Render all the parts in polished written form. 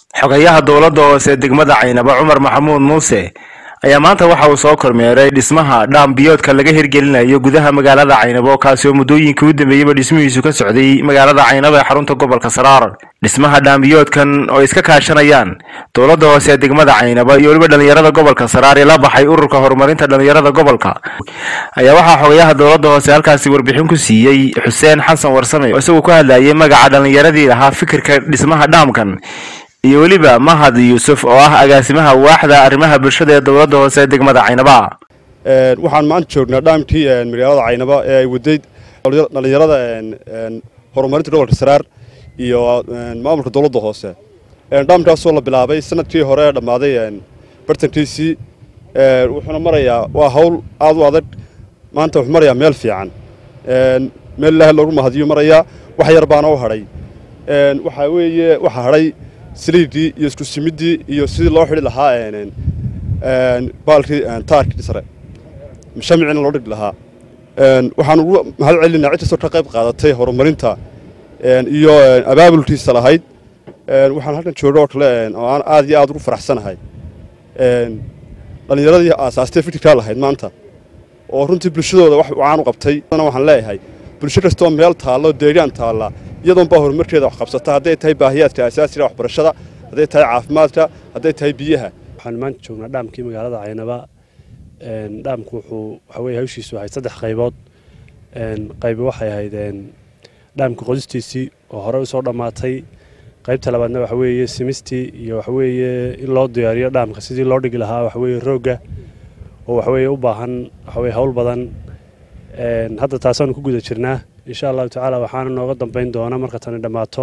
xogayaha dowladda hoose degmada Caynaba Cumar Maxamuud Muuse ayaa maanta waxa uu soo kormeeray dhismaha dhaam biyoodka laga hirgelinayo gudaha magaalada Caynaba kaasi oo muddooyinkii u dambeeyay dhismihiisu ka socday magaalada Caynaba ee xarunta gobolka Saraar. Dhismaha dhaam biyoodkan oo iska kaashanayaan dowladda hoose degmada Caynaba iyo waliba dhalinyarada gobolka Saraar ee la baxay ururka horumarinta dhalinyarada gobolka ayaa waxa xogayaha dowladda hoose halkaasi warbixin ku siiyay Xuseen Xasan Warsame oo isagoo ka hadlayay magaca dhalinyaradii lahaa fikirka dhismaha dhaamkan iyo waliba Mahad Yuusuf oo ah agaasimaha waaxda arrimaha bulshada ee dowladda hoose degmada Caynaba. waxaan maanta joognaa dhaamkii magaalada Caynaba ee ay waday dhalinyarada horumarinta gobolka Saraar iyo maamulka dowladda hoose. dhaamkaas oo la bilaabay sanadkii hore dhamaaday bartankiisii wuxuuna marayaa waa hawl aad u adag. maanta wuxuu marayaa meel fiican, meel Ilaahay loogu mahadiyo marayaa. wax yar baan u haray, waxa weeye waxa haray saliidii iyo isku simidii iyo sidii loo xidhi lahaa baalkii taarkii sare mashamicina loo dhigi lahaa. waxaan ugu mahad celinaa cid kastoo ka qayb qaadatay horumarinta iyo abaabulkiisa lahayd. waxaan halkan joogo oo kale oo aan aad iyo aad ugu faraxsanahay dhalinyaradii aasaastay fikirka lahayd maanta oo runtii bulshadooda wax aan u qabtay. waxaan leeyahay bulsho kastoo meel taalo deegaan taala iyadoon baa horumarkeeda wax qabsata, hadday tahay baahiyaadka asaasiga waxbarashada, hadday tahay caafimaadka, hadday tahay biyaha. waxaan maanta joognaa dhaamkii magaalada Caynaba. dhaamku waxa weeye hawshiisu ahayd 3 qaybood. qayb waxay ahayd dhaamka qodistiisii oo hore u soo dhamaatay. qaybta labaadna waxa weeye simistii iyo waxa weeye in loo diyaariyo dhaamka sidii loo dhigi lahaa waxa weeye rooga oo waxa weeye u baahan waxa weeye hawl badan. hadda taasaan ku guda jirnaa insha Allah taala. waxaan nooga dambeyn doona marka tan dhamaato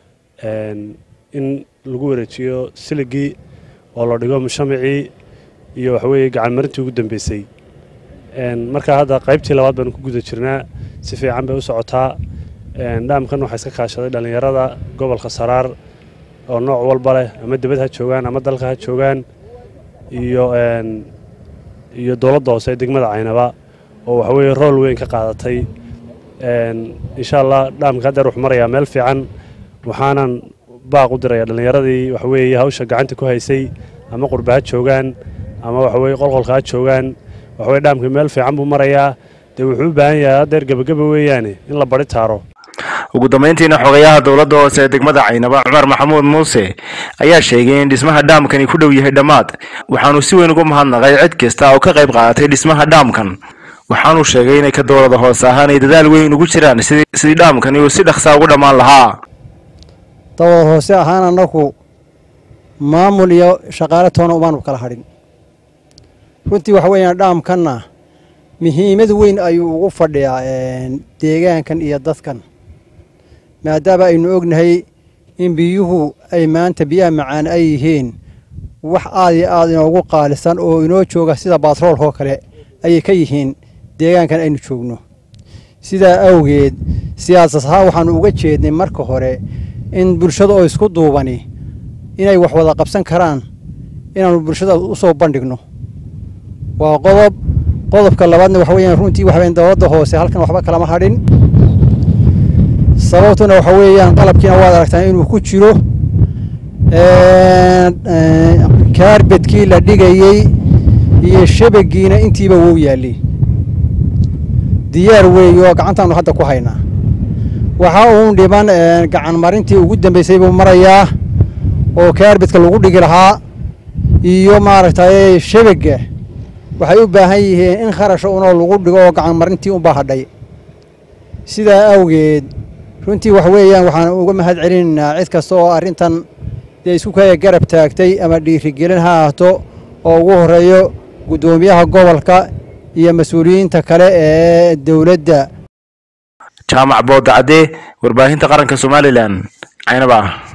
in lagu wareejiyo siligii oo la dhigo mushamici iyo waxa weeye gacan marintii ugu dambeysay. marka hadda qaybtii labaad baan ku guda jirnaa, si fiican bay u socotaa. dhaamkan waxa iska kaashaday dhalinyarada gobolka Saraar oo nooc walba leh, ama dibad ha joogaan ama dalka ha joogaan, iyo dowladda hoose degmada Caynaba oo waxa weeye rool weyn ka qaadatay. insha Allah dhaamka hadda wuxuu marayaa meel fiican. waxaanan baaq u dirayaa dhalinyaradii waxa weeye hawsha gacanta ku haysay, ama qurbaha joogaan ama waxa weeye qolqolka joogaan. waxa weeye dhaamka meel fiican buu marayaa. wuxuu u baahan yahay adeer gabagaba weeyaan in la bari taaro. ugu dambeyntiina xogayaha dowladda hoose degmada Caynaba Cumar Maxamuud Muuse ayaa sheegay in dhismaha dhaamkani ku dhow yahay dhamaad. waxaanu si weyn ugu mahadnaqay cid kasta oo ka qayb qaadatay dhismaha dhaamkan. waxaanu sheegay in ka dowladda hoose ahaan ay dadaal weyn ugu jiraan sidii dhaamkani uu si dhaqso ugu dhamaan lahaa. dowladda hoose ahaan anagu maamul iyo shaqaale toona umaan kala hadhin. runtii waxa weeyaan dhaamkanna muhiimad weyn ayuu ugu fadhiyaa deegaankan iyo dadkan, maadaama aynu ognahay in biyuhu ay maanta biyaha macaan ay yihiin wax aad iyo aad inoogu qaalisan oo inoo jooga sida baatroolka oo kale ayay ka yihiin deegaankan aynu joogno. sidaa awgeed siyaasad ahaan waxaanu uga jeednay marka hore in bulshada oo isku duubani inay wax wada qabsan karaan inaanu bulshada u soo bandhigno. waa qodobka labaadna waxa weeyaan runtii waxa weeyaan dowladda hoose halkan waxba kala hadhin. sababtuna waxa weeyaan qalabkiina waad aragtaan inuu ku jiro kaarbadkii la dhigayay iyo shabagiina intiiba wuu yaalay diyaar weeyo gacantaanu hadda ku haynaa. waxa uu dhiman gacan marintii ugu dambeysay buu marayaa oo kaarbadka lagu dhigi lahaa iyo maaragtay shabaga. waxay u baahan yihiin in kharash uunoo lagu dhigo oo gacan marintii u baahday. sidaa awgeed runtii wax weeyaan waxaan uga mahad celinaynaa cid kasta oo arrintan isku kaya garab taagtay ama dhiirigelin ha ahaato oo ugu horeeyo gudoomiyaha gobolka iyo mas'uuliyiinta kale ee dowladda. Jaamac Boodacade, warbaahinta qaranka Soomaaliland, Caynaba.